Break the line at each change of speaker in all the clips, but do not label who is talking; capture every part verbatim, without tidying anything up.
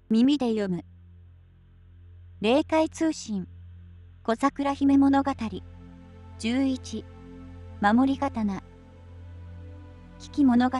耳で読む。霊界通信。小桜姫物語。じゅういち。守り刀。危機物語。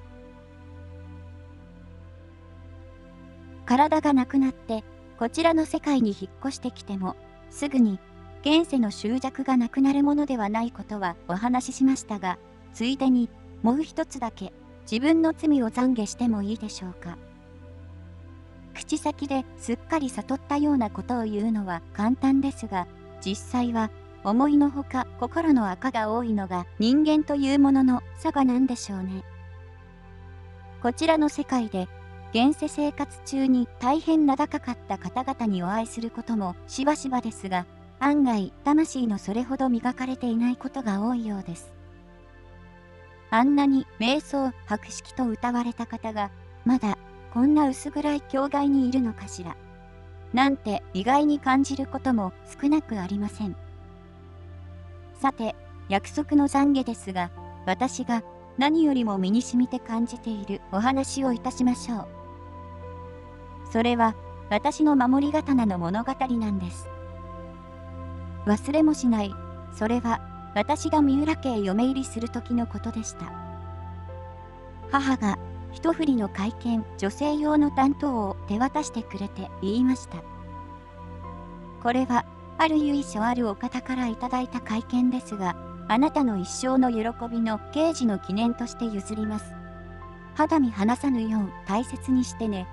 体がなくなって、こちらの世界に引っ越してきても、すぐに、現世の執着がなくなるものではないことはお話ししましたが、ついでに、もう一つだけ、自分の罪を懺悔してもいいでしょうか。口先ですっかり悟ったようなことを言うのは簡単ですが、実際は思いのほか心の垢が多いのが人間というものの差がなんでしょうね。こちらの世界で現世生活中に大変名高かった方々にお会いすることもしばしばですが、案外魂のそれほど磨かれていないことが多いようです。あんなに瞑想博識と謳われた方がまだこんな薄暗い境外にいるのかしら。なんて意外に感じることも少なくありません。さて、約束の懺悔ですが、私が何よりも身に染みて感じているお話をいたしましょう。それは私の守り刀の物語なんです。忘れもしない、それは私が三浦家へ嫁入りする時のことでした。母が一振りの懐剣女性用の担当を手渡してくれて言いました。これはある由緒あるお方からいただいた懐剣ですが、あなたの一生の喜びの啓示の記念として譲ります。肌身離さぬよう大切にしてね。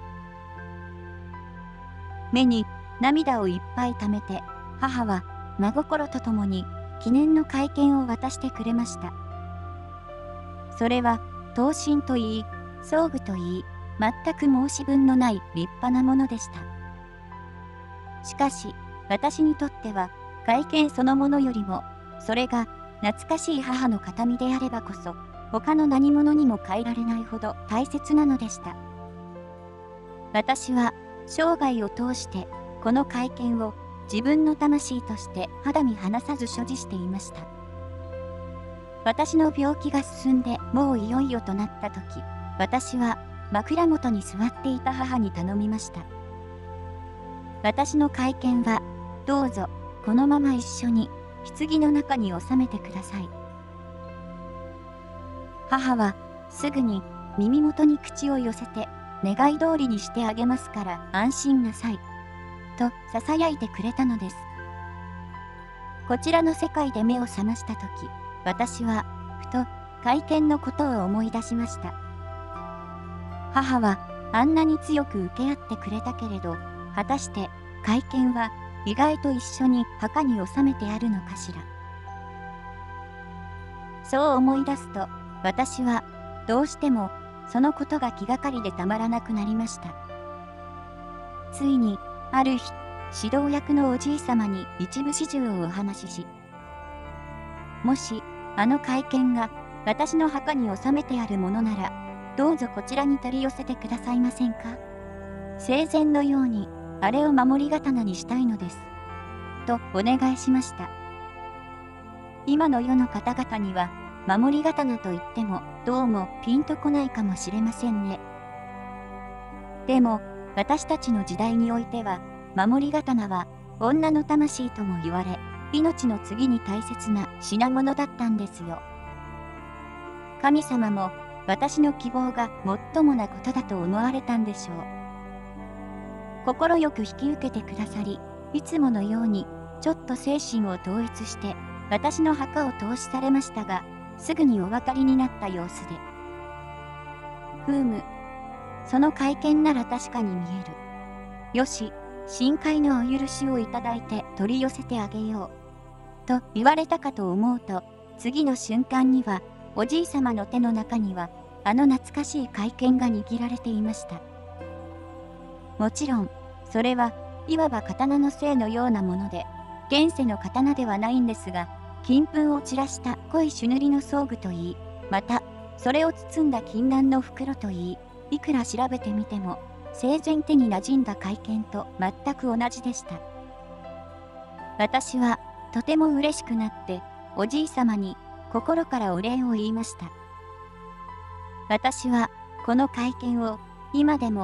目に涙をいっぱい溜めて、母は真心とともに記念の懐剣を渡してくれました。それは刀身といい、装具といい、全く申し分のない立派なものでした。しかし、私にとっては、外見そのものよりも、それが懐かしい母の形見であればこそ、他の何者にも変えられないほど大切なのでした。私は、生涯を通して、この懐剣を自分の魂として肌身離さず所持していました。私の病気が進んで、もういよいよとなった時、私は枕元に座っていた母に頼みました。私の懐剣はどうぞこのまま一緒に棺の中に収めてください。母はすぐに耳元に口を寄せて願い通りにしてあげますから安心なさいと囁いてくれたのです。こちらの世界で目を覚ました時、私はふと懐剣のことを思い出しました。母はあんなに強く受け合ってくれたけれど、果たして懐剣は意外と一緒に墓に収めてあるのかしら。そう思い出すと、私はどうしてもそのことが気がかりでたまらなくなりました。ついにある日、指導役のおじいさまに一部始終をお話しし、もしあの懐剣が私の墓に収めてあるものなら、どうぞこちらに取り寄せてくださいませんか。生前のようにあれを守り刀にしたいのです。とお願いしました。今の世の方々には守り刀といってもどうもピンとこないかもしれませんね。でも私たちの時代においては守り刀は女の魂とも言われ、命の次に大切な品物だったんですよ。神様も私の希望がもっともなことだと思われたんでしょう。心よく引き受けてくださり、いつものようにちょっと精神を統一して私の墓を通しされましたが、すぐにお分かりになった様子で、ふうむ、その懐剣なら確かに見える。よし、深海のお許しをいただいて取り寄せてあげよう。と言われたかと思うと、次の瞬間には、おじいさまの手の中には、あの懐かしい懐剣が握られていました。もちろん、それは、いわば刀の精のようなもので、現世の刀ではないんですが、金粉を散らした濃い朱塗りの装具といい、また、それを包んだ金襴の袋といい、いくら調べてみても、生前手に馴染んだ懐剣と全く同じでした。私は、とても嬉しくなって、おじいさまに心からお礼を言いました。私は、この懐剣を、今でも、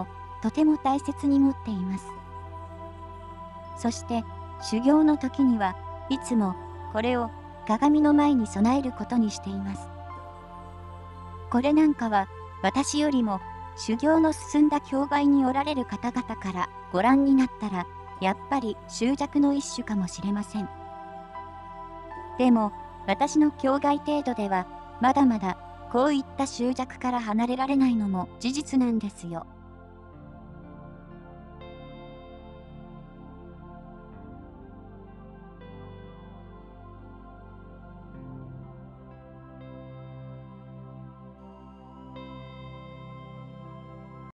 とても大切に持っています。そして、修行の時にはいつもこれを鏡の前に備えることにしています。これなんかは私よりも修行の進んだ境外におられる方々からご覧になったら、やっぱり執着の一種かもしれません。でも、私の境外程度では、まだまだこういった執着から離れられないのも事実なんですよ。